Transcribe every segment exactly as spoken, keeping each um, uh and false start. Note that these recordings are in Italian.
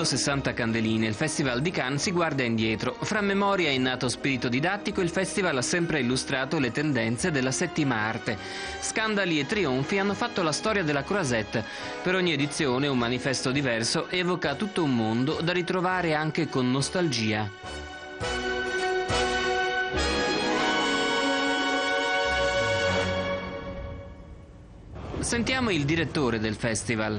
centosessanta candeline, il Festival di Cannes si guarda indietro. Fra memoria e innato spirito didattico, il festival ha sempre illustrato le tendenze della settima arte. Scandali e trionfi hanno fatto la storia della Croisette. Per ogni edizione un manifesto diverso evoca tutto un mondo da ritrovare anche con nostalgia. Sentiamo il direttore del festival.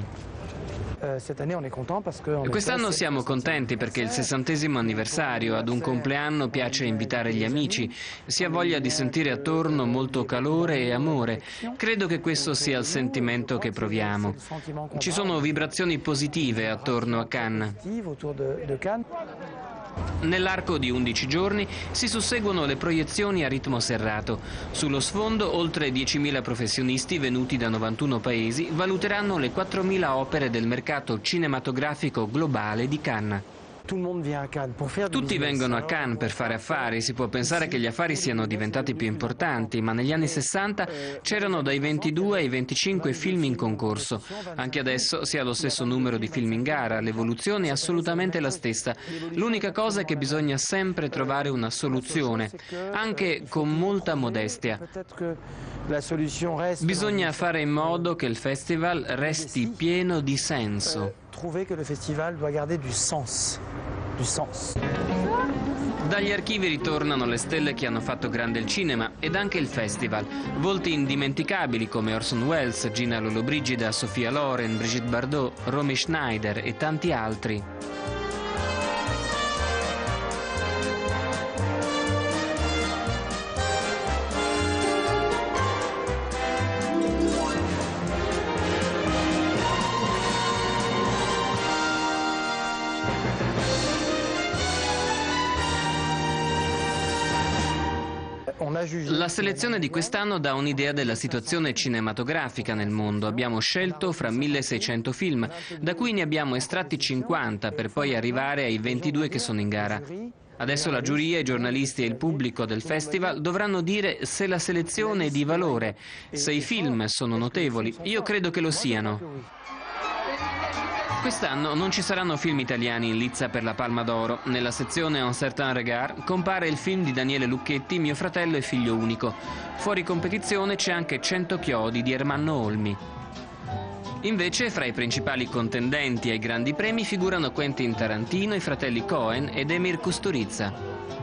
Quest'anno siamo contenti perché è il sessantesimo anniversario. Ad un compleanno piace invitare gli amici. Si ha voglia di sentire attorno molto calore e amore. Credo che questo sia il sentimento che proviamo. Ci sono vibrazioni positive attorno a Cannes. Nell'arco di undici giorni si susseguono le proiezioni a ritmo serrato. Sullo sfondo oltre diecimila professionisti venuti da novantuno paesi valuteranno le quattromila opere del mercato cinematografico globale di Cannes. Tutti vengono a Cannes per fare affari. Si può pensare che gli affari siano diventati più importanti, ma negli anni sessanta c'erano dai ventidue ai venticinque film in concorso. Anche adesso si ha lo stesso numero di film in gara, l'evoluzione è assolutamente la stessa. L'unica cosa è che bisogna sempre trovare una soluzione, anche con molta modestia. Bisogna fare in modo che il festival resti pieno di senso. Trouver que le festival doit garder du sens. Du sens. Dagli archivi ritornano le stelle che hanno fatto grande il cinema ed anche il festival. Volti indimenticabili come Orson Welles, Gina Lollobrigida, Sophia Loren, Brigitte Bardot, Romy Schneider e tanti altri. La selezione di quest'anno dà un'idea della situazione cinematografica nel mondo. Abbiamo scelto fra milleseicento film, da cui ne abbiamo estratti cinquanta per poi arrivare ai ventidue che sono in gara. Adesso la giuria, i giornalisti e il pubblico del festival dovranno dire se la selezione è di valore, se i film sono notevoli. Io credo che lo siano. Quest'anno non ci saranno film italiani in lizza per la Palma d'Oro. Nella sezione Un certain regard compare il film di Daniele Lucchetti, Mio fratello e figlio unico. Fuori competizione c'è anche Cento chiodi di Ermanno Olmi. Invece, fra i principali contendenti ai grandi premi figurano Quentin Tarantino, i fratelli Coen ed Emir Kusturica.